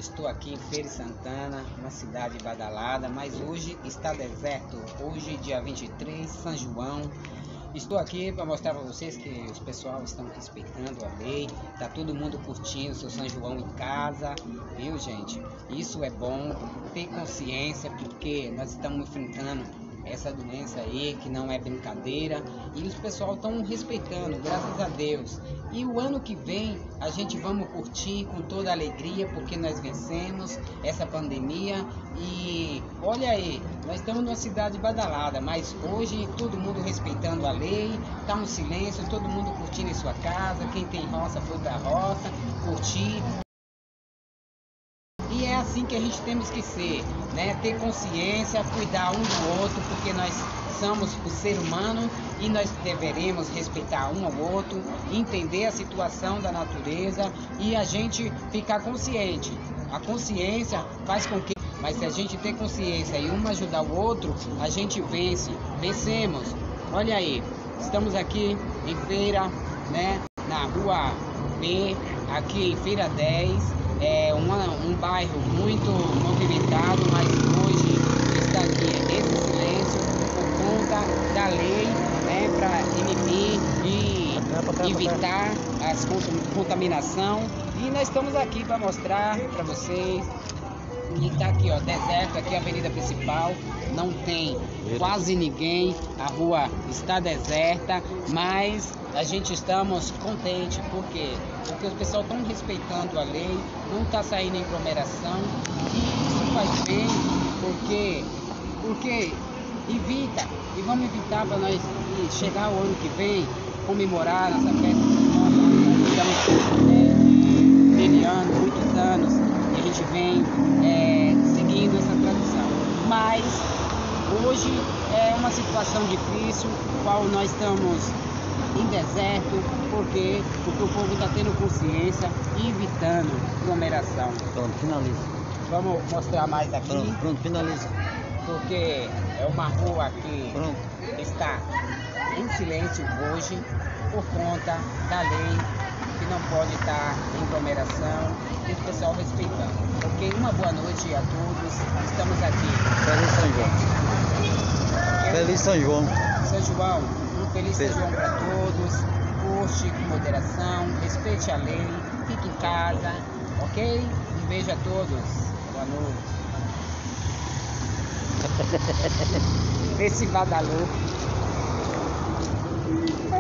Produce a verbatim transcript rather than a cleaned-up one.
Estou aqui em Feira de Santana, uma cidade badalada, mas hoje está deserto. Hoje, dia vinte e três, São João. Estou aqui para mostrar para vocês que os pessoal estão respeitando a lei. Tá todo mundo curtindo seu São João em casa, viu, gente? Isso é bom, ter consciência, porque nós estamos enfrentando essa doença aí, que não é brincadeira, e os pessoal estão respeitando, graças a Deus. E o ano que vem a gente vamos curtir com toda a alegria, porque nós vencemos essa pandemia. E olha aí, nós estamos numa cidade badalada, mas hoje todo mundo respeitando a lei, tá um silêncio, todo mundo curtindo em sua casa, quem tem roça foi pra roça, curtir. E é assim que a gente temos que ser, né? Ter consciência, cuidar um do outro, porque nós somos o ser humano e nós deveremos respeitar um ao outro, entender a situação da natureza e a gente ficar consciente. A consciência faz com que, mas se a gente ter consciência e um ajudar o outro, a gente vence, vencemos. Olha aí, estamos aqui em Feira, né? Na rua B, aqui em Feira dez. É uma, um bairro muito movimentado, mas hoje está aqui esse silêncio por conta da lei, né, para inibir e evitar as contaminação. E nós estamos aqui para mostrar para vocês que está aqui, ó, deserto, aqui a avenida principal, não tem quase ninguém, a rua está deserta, mas a gente estamos contentes, por quê? Porque os pessoal estão respeitando a lei, não está saindo em aglomeração, e isso faz bem, porque, porque evita, e vamos evitar para nós chegar o ano que vem, comemorar nossa festa que estamos é, feriando muitos anos, e a gente vem é, seguindo essa tradição. Mas hoje é uma situação difícil, qual nós estamos em deserto, porque, porque o povo está tendo consciência e evitando aglomeração. Pronto, finaliza. Vamos mostrar mais aqui. Pronto, pronto, finaliza. Porque é uma rua que Pronto. está em silêncio hoje por conta da lei, que não pode estar em aglomeração e o pessoal respeitando. Ok? Uma boa noite a todos. Estamos aqui. Feliz São João. Feliz São João. São João, um feliz São João para todos. Curte com moderação, respeite a lei, fique em casa, ok? Um beijo a todos. Boa noite. Esse badalou.